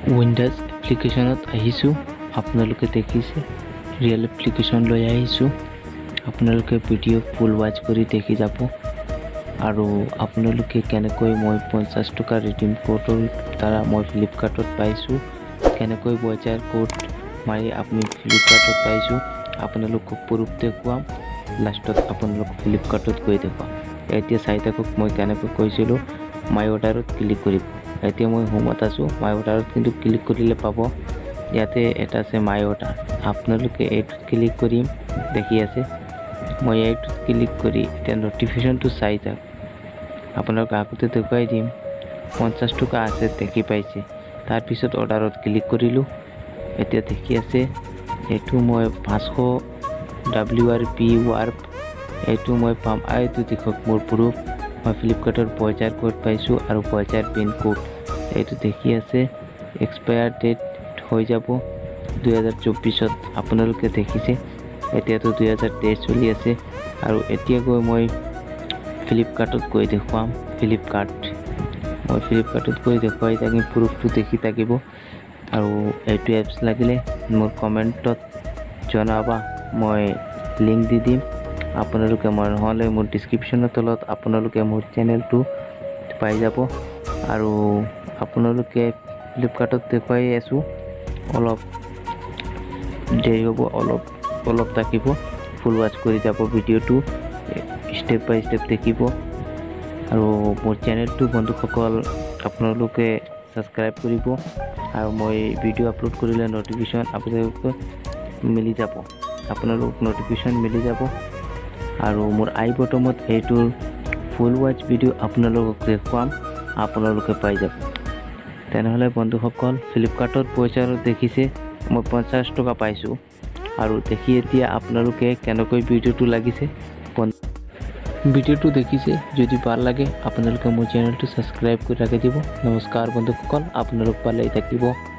Windows এপ্লিকেশনত আহিছোঁ। আপোনালোকে দেখিছে ৰিয়েল এপ্লিকেশন লৈ আহিছোঁ। আপোনালোকে ভিডিঅ' ফুল ৱাচ কৰি দেখি যাব আৰু আপোনালোকে কেনেকৈ মই 50 টকা ৰিডিম কোডৰ দ্বাৰা মই ফ্লিপকাৰ্টত পাইছোঁ, কেনেকৈ বজাৰ কোড মাৰি আপুনি ফ্লিপকাৰ্টত পাইছোঁ আপোনালোকক প্ৰুফ দেখুৱাম। লাষ্টত আপোনালোক ফ্লিপকাৰ্টত গৈ দেখুৱাম। এতিয়া চাই থাকক মই কেনেকৈ কৈছিলোঁ মাই অৰ্ডাৰত ক্লিক কৰিব। এতিয়া মই হোমত আছোঁ। মাই অৰ্ডাৰত কিন্তু ক্লিক কৰিলে পাব ইয়াতে এটা আছে মাই অৰ্ডাৰ। আপোনালোকে এইটোত ক্লিক কৰিম, দেখি আছে মই এইটোত ক্লিক কৰি এতিয়া নটিফিকেশ্যনটো চাই যাওক। আপোনালোক আগতে দেখুৱাই দিম 50 টকা আছে দেখি পাইছে। তাৰপিছত অৰ্ডাৰত ক্লিক কৰিলোঁ। এতিয়া দেখি আছে এইটো মই 500 WRP ৱাৰ্প এইটো মই পাম। এইটো দেখক মোৰ প্ৰুফ মই ফ্লিপকাৰ্টৰ বজাৰ কোড পাইছোঁ আৰু বজাৰ পিন কোড এইটো দেখি আছে। এক্সপায়াৰ ডেট হৈ যাব 2024ত। আপোনালোকে দেখিছে এতিয়াতো 2023 চলি আছে আৰু এতিয়া গৈ মই ফ্লিপকাৰ্টত গৈ দেখুৱাম। মই ফ্লিপকাৰ্টত গৈ দেখুৱাই থাকিম, প্ৰুফটো দেখি থাকিব। আৰু এইটো এপছ লাগিলে মোৰ কমেণ্টত জনাবা, মই লিংক দি দিম। আপোনালোকে নহ'লে মোৰ ডিছক্ৰিপশ্যনৰ তলত আপোনালোকে মোৰ চেনেলটো পাই যাব। আৰু আপোনালোকে ফ্লিপকাৰ্টত দেখুৱাই আছোঁ, অলপ দেৰি হ'ব, অলপ থাকিব। ফুল ৱাচ কৰি যাব ভিডিঅ'টো, ষ্টেপ বাই ষ্টেপ দেখিব। আৰু মোৰ চেনেলটো বন্ধুসকল আপোনালোকে ছাবস্ক্ৰাইব কৰিব আৰু মই ভিডিঅ' আপলোড কৰিলে নটিফিকেশ্যন আপোনালোকক মিলি যাব। মিলি যাব আৰু মোৰ আই বটমত এইটোৰ ফুল ৱাচ ভিডিঅ' আপোনালোকক দেখুৱাম, আপোনালোকে পাই যাব। তেনেহ'লে বন্ধুসকল ফ্লিপকাৰ্টত বজাৰত দেখিছে মই 50 টকা পাইছোঁ আৰু দেখি এতিয়া আপোনালোকে কেনেকৈ ভিডিঅ'টো লাগিছে ভিডিঅ'টো দেখিছে। যদি ভাল লাগে আপোনালোকে মোৰ চেনেলটো ছাবস্ক্ৰাইব কৰি ৰাখি দিব। নমস্কাৰ বন্ধুসকল, আপোনালোক ভালেই থাকিব।